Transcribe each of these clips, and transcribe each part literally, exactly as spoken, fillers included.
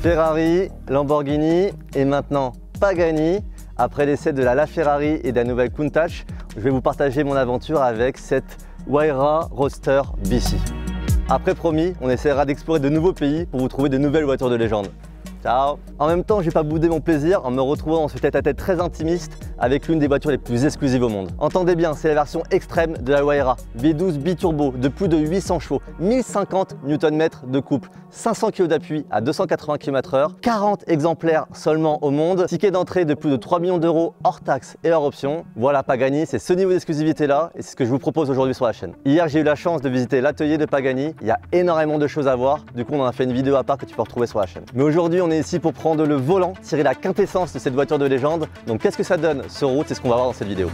Ferrari, Lamborghini et maintenant Pagani. Après l'essai de la LaFerrari et de la nouvelle Countach, je vais vous partager mon aventure avec cette Huayra Roadster B C. Après promis, on essaiera d'explorer de nouveaux pays pour vous trouver de nouvelles voitures de légende. Ciao! En même temps, je vais pas bouder mon plaisir en me retrouvant dans ce tête-à-tête très intimiste avec l'une des voitures les plus exclusives au monde. Entendez bien, c'est la version extrême de la Huayra, V douze biturbo de plus de huit cents chevaux, mille cinquante newton mètres de couple, cinq cents kilos d'appui à deux cent quatre-vingts kilomètres heure, quarante exemplaires seulement au monde, ticket d'entrée de plus de trois millions d'euros hors taxes et hors options. Voilà Pagani, c'est ce niveau d'exclusivité là et c'est ce que je vous propose aujourd'hui sur la chaîne. Hier, j'ai eu la chance de visiter l'atelier de Pagani, il y a énormément de choses à voir, du coup on en a fait une vidéo à part que tu peux retrouver sur la chaîne. Mais aujourd'hui, on est ici pour prendre le volant, tirer la quintessence de cette voiture de légende. Donc qu'est-ce que ça donne sur route, c'est ce qu'on va voir dans cette vidéo.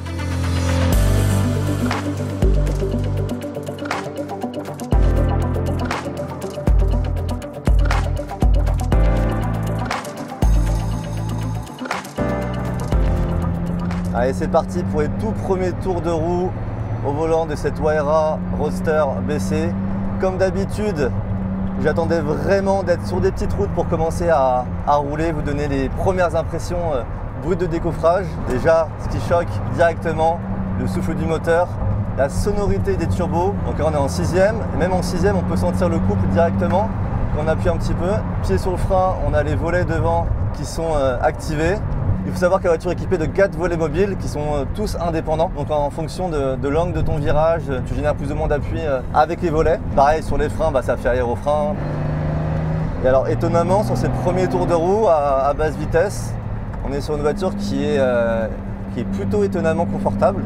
Allez, c'est parti pour les tout premiers tours de roue au volant de cette Huayra Roadster B C. Comme d'habitude, j'attendais vraiment d'être sur des petites routes pour commencer à, à rouler, vous donner les premières impressions euh, brutes de décoffrage. Déjà, ce qui choque directement, le souffle du moteur, la sonorité des turbos. Donc là, on est en sixième, et même en sixième, on peut sentir le couple directement quand on appuie un petit peu. Pied sur le frein, on a les volets devant qui sont euh, activés. Il faut savoir que la voiture est équipée de quatre volets mobiles qui sont euh, tous indépendants. Donc en fonction de, de l'angle de ton virage, tu génères plus ou moins d'appui euh, avec les volets. Pareil sur les freins, bah, ça fait arrière au frein. Et alors étonnamment, sur ces premiers tours de roue à, à basse vitesse, on est sur une voiture qui est, euh, qui est plutôt étonnamment confortable.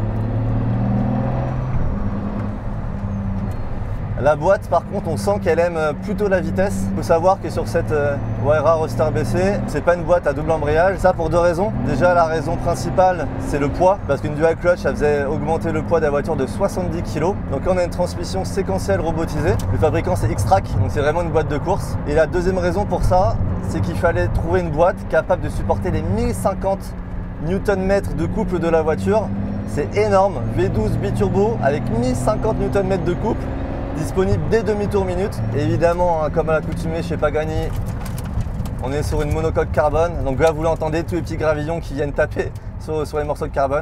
La boîte, par contre, on sent qu'elle aime plutôt la vitesse. Il faut savoir que sur cette euh, Huayra Roadster B C, c'est pas une boîte à double embrayage. Ça pour deux raisons. Déjà, la raison principale, c'est le poids. Parce qu'une dual clutch, ça faisait augmenter le poids de la voiture de soixante-dix kilos. Donc là, on a une transmission séquentielle robotisée. Le fabricant, c'est X-Track, donc c'est vraiment une boîte de course. Et la deuxième raison pour ça, c'est qu'il fallait trouver une boîte capable de supporter les mille cinquante newton mètres de couple de la voiture. C'est énorme. V douze biturbo avec mille cinquante newton mètres de couple. Disponible dès demi-tour minute. Et évidemment, hein, comme à l'accoutumée chez Pagani, on est sur une monocoque carbone. Donc là, vous l'entendez, tous les petits gravillons qui viennent taper sur, sur les morceaux de carbone.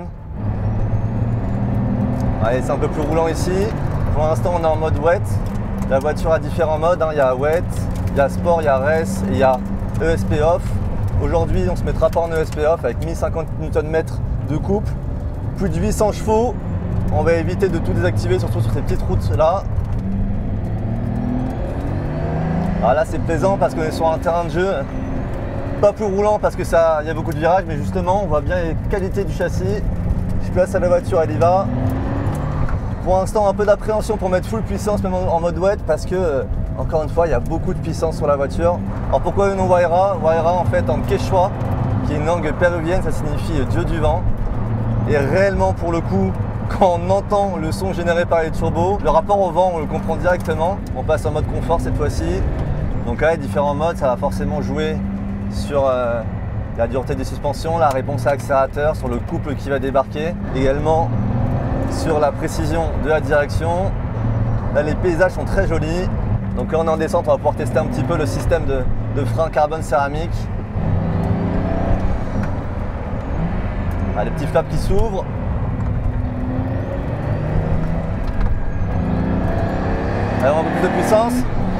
Allez, c'est un peu plus roulant ici. Pour l'instant, on est en mode wet. La voiture a différents modes. Hein. Il y a wet, il y a sport, il y a race et il y a E S P off. Aujourd'hui, on ne se mettra pas en E S P off avec mille cinquante newton mètres de couple. Plus de huit cents chevaux. On va éviter de tout désactiver, surtout sur ces petites routes là. Alors là c'est plaisant parce qu'on est sur un terrain de jeu pas plus roulant parce que ça, il y a beaucoup de virages, mais justement on voit bien les qualités du châssis. Je place à la voiture, elle y va. Pour l'instant un peu d'appréhension pour mettre full puissance même en mode wet parce que encore une fois il y a beaucoup de puissance sur la voiture. Alors pourquoi le nom Huayra? Huayra en fait en quechua, qui est une langue péruvienne, ça signifie dieu du vent. Et réellement pour le coup, quand on entend le son généré par les turbos, le rapport au vent on le comprend directement. On passe en mode confort cette fois-ci. Donc là, les différents modes, ça va forcément jouer sur euh, la dureté des suspensions, la réponse à l'accélérateur, sur le couple qui va débarquer, également sur la précision de la direction. Là, les paysages sont très jolis. Donc là, on est en descente, on va pouvoir tester un petit peu le système de, de frein carbone céramique. Ah, les petits flaps qui s'ouvrent. Alors, un peu plus de puissance.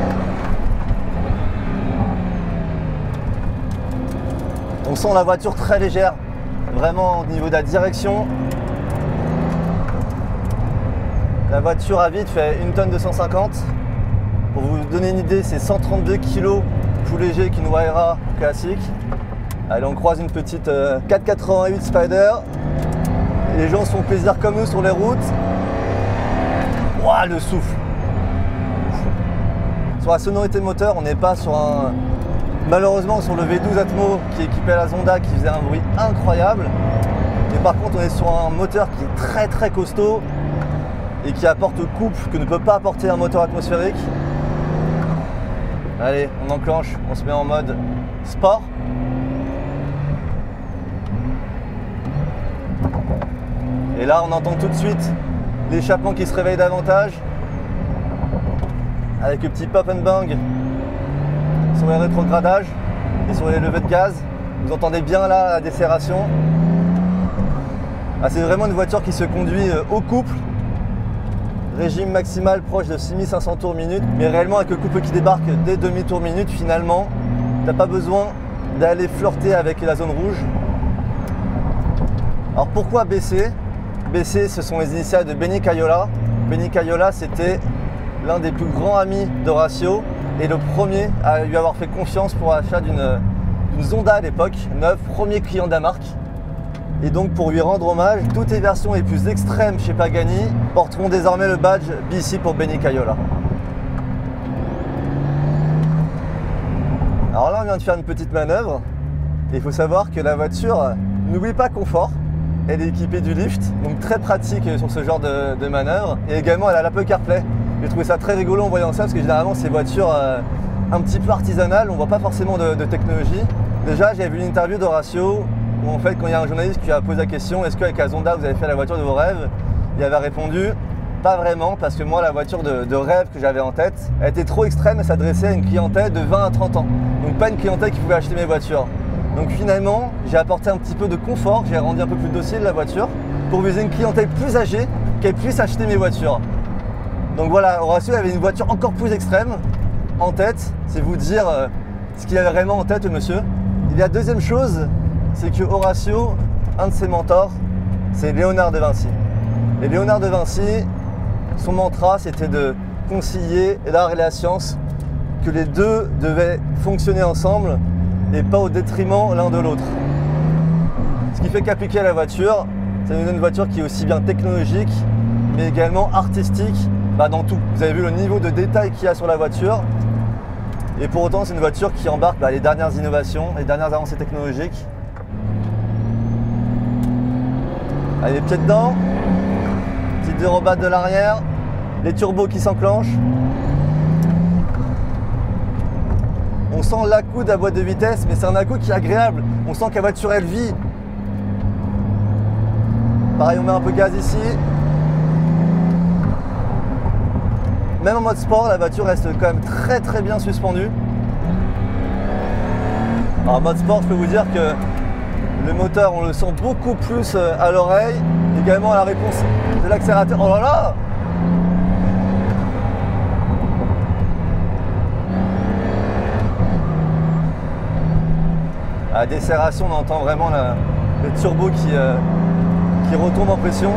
On sent la voiture très légère, vraiment au niveau de la direction. La voiture à vide fait une tonne deux cent cinquante. Pour vous donner une idée, c'est cent trente-deux kilos plus léger qu'une Huayra classique. Allez, on croise une petite euh, quatre quatre-vingt-huit Spider. Et les gens se font plaisir comme nous sur les routes. Ouah, le souffle. Sur la sonorité moteur, on n'est pas sur un... Malheureusement sur le V douze Atmo qui est équipé à la Zonda qui faisait un bruit incroyable. Mais par contre on est sur un moteur qui est très très costaud et qui apporte le couple que ne peut pas apporter un moteur atmosphérique. Allez, on enclenche, on se met en mode sport. Et là on entend tout de suite l'échappement qui se réveille davantage avec le petit pop and bang sur les rétrogradages et sur les levées de gaz. Vous entendez bien là la décélération. Ah, c'est vraiment une voiture qui se conduit au couple. Régime maximal proche de six mille cinq cents tours minute, mais réellement avec le couple qui débarque dès demi-tour minute, finalement, tu n'as pas besoin d'aller flirter avec la zone rouge. Alors pourquoi B C? B C, ce sont les initiales de Benny Caiola. Benny Caiola, c'était l'un des plus grands amis d'Horacio et le premier à lui avoir fait confiance pour l'achat d'une Zonda à l'époque, neuve, premier client de la marque. Et donc pour lui rendre hommage, toutes les versions les plus extrêmes chez Pagani porteront désormais le badge B C pour Benny Caiola. Alors là on vient de faire une petite manœuvre et il faut savoir que la voiture n'oublie pas confort. Elle est équipée du lift, donc très pratique sur ce genre de, de manœuvre. Et également elle a l'Apple CarPlay. J'ai trouvé ça très rigolo en voyant ça parce que généralement ces voitures euh, un petit peu artisanales, on ne voit pas forcément de, de technologie. Déjà j'avais vu une interview d'Horacio où en fait quand il y a un journaliste qui a posé la question est-ce qu'avec la Zonda vous avez fait la voiture de vos rêves, il avait répondu pas vraiment parce que moi la voiture de, de rêve que j'avais en tête elle était trop extrême et s'adressait à une clientèle de vingt à trente ans. Donc pas une clientèle qui pouvait acheter mes voitures. Donc finalement j'ai apporté un petit peu de confort, j'ai rendu un peu plus docile la voiture pour viser une clientèle plus âgée qu'elle puisse acheter mes voitures. Donc voilà, Horacio avait une voiture encore plus extrême en tête, c'est vous dire euh, ce qu'il avait vraiment en tête le monsieur. Et la deuxième chose, c'est que Horacio, un de ses mentors, c'est Léonard de Vinci. Et Léonard de Vinci, son mantra, c'était de concilier l'art et la science, que les deux devaient fonctionner ensemble et pas au détriment l'un de l'autre. Ce qui fait qu'appliquer à la voiture, ça nous donne une voiture qui est aussi bien technologique, mais également artistique, bah dans tout. Vous avez vu le niveau de détail qu'il y a sur la voiture. Et pour autant, c'est une voiture qui embarque bah, les dernières innovations, les dernières avancées technologiques. Allez, les pieds dedans. Petite dérobade de l'arrière. Les turbos qui s'enclenchent. On sent l'acoup de la boîte de vitesse, mais c'est un à-coup qui est agréable. On sent que la voiture, elle vit. Pareil, on met un peu de gaz ici. Même en mode sport, la voiture reste quand même très très bien suspendue. Alors, en mode sport, je peux vous dire que le moteur, on le sent beaucoup plus à l'oreille. Également à la réponse de l'accélérateur. Oh là là! À la décélération, on entend vraiment la, le turbo qui, euh, qui retombe en pression.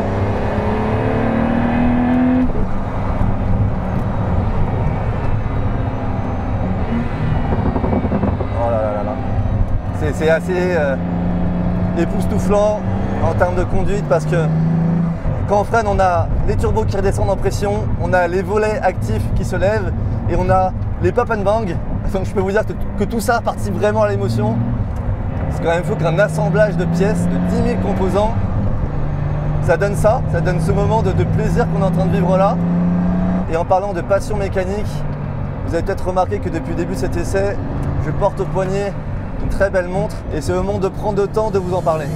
C'est assez euh, époustouflant en termes de conduite parce que quand on freine, on a les turbos qui redescendent en pression, on a les volets actifs qui se lèvent et on a les pop and bang. Donc je peux vous dire que, que tout ça participe vraiment à l'émotion. C'est quand même fou qu'un assemblage de pièces, de dix mille composants, ça donne ça, ça donne ce moment de, de plaisir qu'on est en train de vivre là. Et en parlant de passion mécanique, vous avez peut-être remarqué que depuis le début de cet essai, je porte au poignet une très belle montre et c'est le moment de prendre le temps de vous en parler.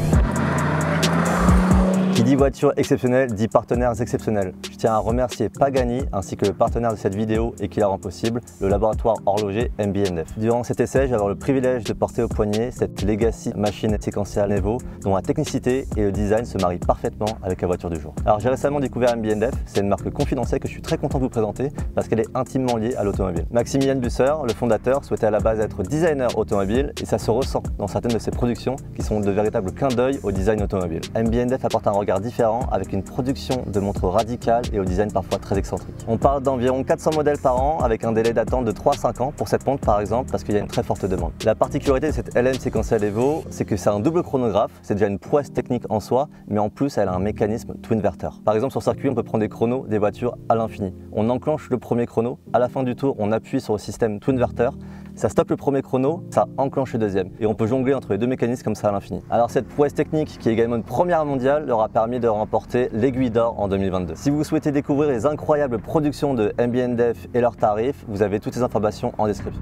Qui dit voiture exceptionnelle dit partenaires exceptionnels. Je tiens à remercier Pagani ainsi que le partenaire de cette vidéo et qui la rend possible, le laboratoire horloger M B N F. Durant cet essai, je vais avoir le privilège de porter au poignet cette Legacy machine séquentielle Evo dont la technicité et le design se marient parfaitement avec la voiture du jour. Alors j'ai récemment découvert M B N F, c'est une marque confidentielle que je suis très content de vous présenter parce qu'elle est intimement liée à l'automobile. Maximilian Busser, le fondateur, souhaitait à la base être designer automobile et ça se ressent dans certaines de ses productions qui sont de véritables clins d'œil au design automobile. M B N F apporte un regard différent avec une production de montres radicale et au design parfois très excentrique. On parle d'environ quatre cents modèles par an avec un délai d'attente de trois à cinq ans pour cette montre par exemple parce qu'il y a une très forte demande. La particularité de cette L M séquentielle Evo, c'est que c'est un double chronographe, c'est déjà une prouesse technique en soi, mais en plus elle a un mécanisme twinverter. Par exemple sur circuit on peut prendre des chronos des voitures à l'infini. On enclenche le premier chrono, à la fin du tour on appuie sur le système twinverter. Ça stoppe le premier chrono, ça enclenche le deuxième. Et on peut jongler entre les deux mécanismes comme ça à l'infini. Alors cette prouesse technique, qui est également une première mondiale, leur a permis de remporter l'aiguille d'or en deux mille vingt-deux. Si vous souhaitez découvrir les incroyables productions de M B N F et leurs tarifs, vous avez toutes les informations en description.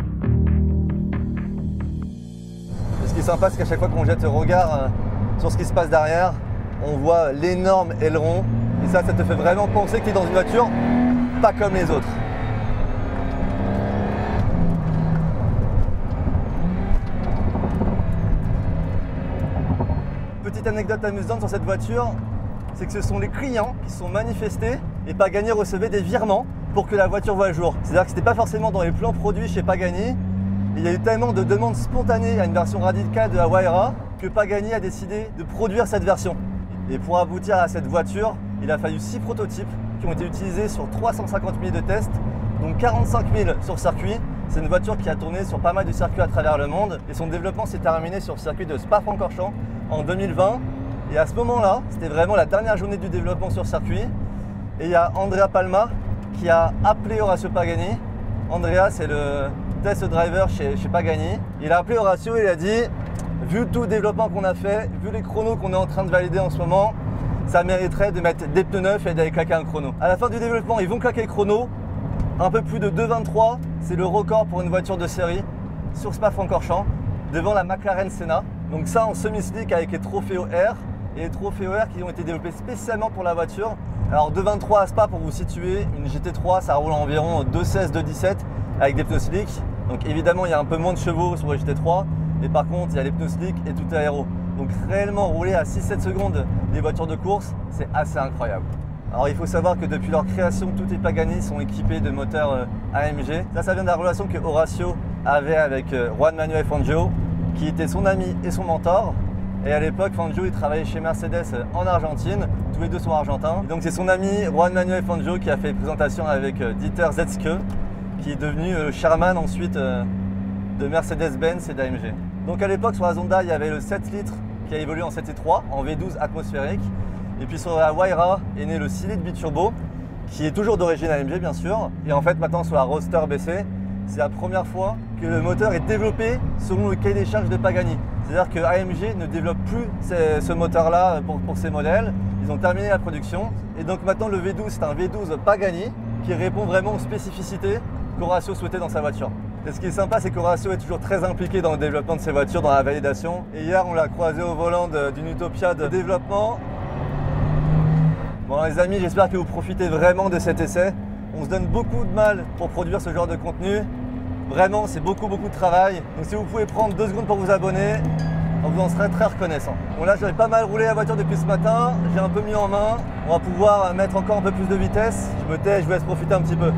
Ce qui est sympa, c'est qu'à chaque fois qu'on jette le regard sur ce qui se passe derrière, on voit l'énorme aileron. Et ça, ça te fait vraiment penser que tu es dans une voiture pas comme les autres. Petite anecdote amusante sur cette voiture, c'est que ce sont les clients qui se sont manifestés et Pagani recevait des virements pour que la voiture voie le jour. C'est-à-dire que ce n'était pas forcément dans les plans produits chez Pagani. Il y a eu tellement de demandes spontanées à une version radicale de la Huayra que Pagani a décidé de produire cette version. Et pour aboutir à cette voiture, il a fallu six prototypes qui ont été utilisés sur trois cent cinquante mille de tests, donc quarante-cinq mille sur circuit. C'est une voiture qui a tourné sur pas mal de circuits à travers le monde et son développement s'est terminé sur le circuit de Spa-Francorchamps en deux mille vingt. Et à ce moment-là, c'était vraiment la dernière journée du développement sur circuit. Et il y a Andrea Palma qui a appelé Horacio Pagani. Andrea, c'est le test driver chez, chez Pagani. Il a appelé Horacio et il a dit « Vu tout le développement qu'on a fait, vu les chronos qu'on est en train de valider en ce moment, ça mériterait de mettre des pneus neufs et d'aller claquer un chrono. » À la fin du développement, ils vont claquer le chrono. Un peu plus de deux vingt-trois, c'est le record pour une voiture de série sur Spa-Francorchamps devant la McLaren Senna. Donc ça en semi-slick avec les Trofeo R. Et les Trofeo R qui ont été développés spécialement pour la voiture. Alors deux vingt-trois à Spa, pour vous situer, une G T trois ça roule environ deux seize, deux dix-sept avec des pneus slick. Donc évidemment il y a un peu moins de chevaux sur les G T trois, mais par contre il y a les pneus slick et tout est aéro. Donc réellement rouler à six sept secondes des voitures de course, c'est assez incroyable. Alors il faut savoir que depuis leur création, tous les Pagani sont équipés de moteurs A M G. Ça, ça vient de la relation que Horacio avait avec Juan Manuel Fangio, qui était son ami et son mentor. Et à l'époque, Fangio il travaillait chez Mercedes en Argentine, tous les deux sont argentins. Et donc c'est son ami Juan Manuel Fangio qui a fait une présentation avec Dieter Zetsche, qui est devenu le chairman ensuite de Mercedes-Benz et d'A M G. Donc à l'époque sur la Zonda, il y avait le sept litres qui a évolué en sept tiret trois, en V douze atmosphérique. Et puis sur la Huayra est né le six litres biturbo, qui est toujours d'origine A M G bien sûr. Et en fait maintenant sur la Roadster B C, c'est la première fois que le moteur est développé selon le cahier des charges de Pagani. C'est-à-dire que A M G ne développe plus ces, ce moteur-là pour, pour ses modèles. Ils ont terminé la production. Et donc maintenant le V douze, c'est un V douze Pagani qui répond vraiment aux spécificités qu'Horacio souhaitait dans sa voiture. Et ce qui est sympa, c'est qu'Horacio est toujours très impliqué dans le développement de ses voitures, dans la validation. Et hier, on l'a croisé au volant d'une Utopia de développement. Bon les amis, j'espère que vous profitez vraiment de cet essai. On se donne beaucoup de mal pour produire ce genre de contenu. Vraiment, c'est beaucoup, beaucoup de travail. Donc si vous pouvez prendre deux secondes pour vous abonner, on vous en serait très reconnaissant. Bon là, j'avais pas mal roulé la voiture depuis ce matin. J'ai un peu mis en main. On va pouvoir mettre encore un peu plus de vitesse. Je me tais, je vous laisse profiter un petit peu.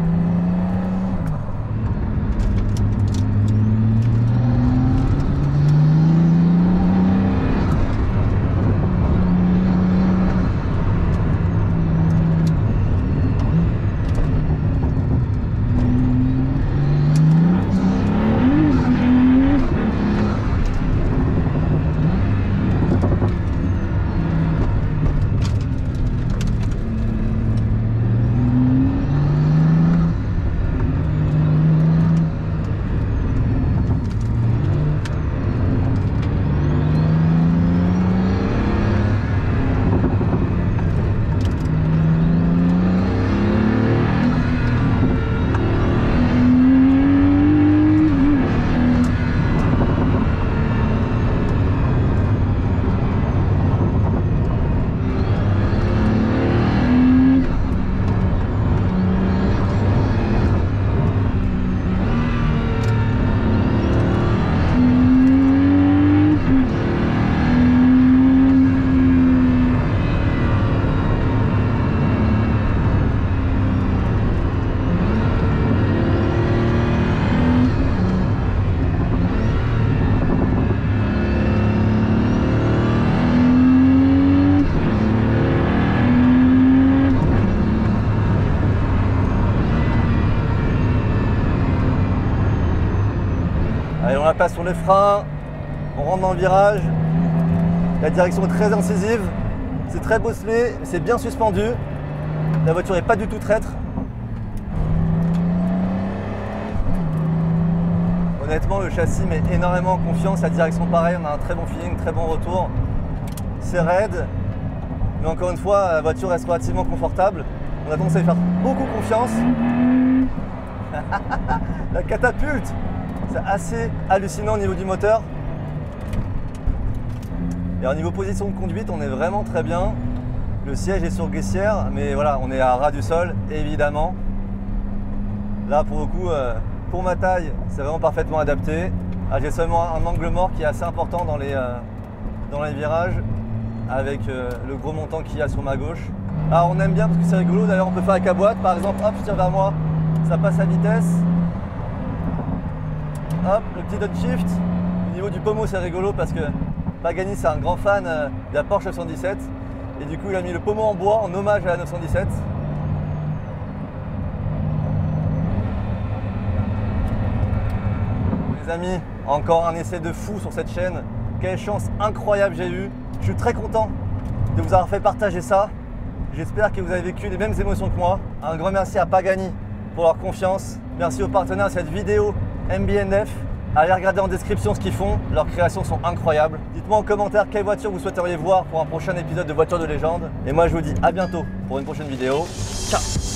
Allez, on la passe sur les freins, on rentre dans le virage. La direction est très incisive, c'est très bosselé, c'est bien suspendu. La voiture n'est pas du tout traître. Honnêtement, le châssis met énormément en confiance, la direction pareil, on a un très bon feeling, très bon retour. C'est raide, mais encore une fois, la voiture reste relativement confortable. On a tendance à y faire beaucoup confiance. La catapulte! C'est assez hallucinant au niveau du moteur. Et au niveau position de conduite, on est vraiment très bien. Le siège est sur glissière, mais voilà, on est à ras du sol, évidemment. Là, pour le coup, euh, pour ma taille, c'est vraiment parfaitement adapté. Ah, j'ai seulement un angle mort qui est assez important dans les, euh, dans les virages. avec euh, le gros montant qu'il y a sur ma gauche. Alors on aime bien parce que c'est rigolo, d'ailleurs on peut faire avec la boîte, par exemple, hop, je tire vers moi, ça passe à vitesse. Hop, le petit downshift. Au niveau du pommeau c'est rigolo parce que Pagani c'est un grand fan euh, de la Porsche neuf cent dix-sept et du coup il a mis le pommeau en bois en hommage à la neuf cent dix-sept. Les amis, encore un essai de fou sur cette chaîne. Quelle chance incroyable j'ai eu. Je suis très content de vous avoir fait partager ça. J'espère que vous avez vécu les mêmes émotions que moi. Un grand merci à Pagani pour leur confiance. Merci aux partenaires de cette vidéo M B N F. Allez regarder en description ce qu'ils font. Leurs créations sont incroyables. Dites-moi en commentaire quelle voiture vous souhaiteriez voir pour un prochain épisode de Voiture de légende. Et moi je vous dis à bientôt pour une prochaine vidéo. Ciao!